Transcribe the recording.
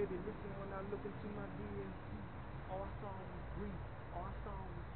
Baby, listen when I look into my DMC. All I saw was grief, all I saw was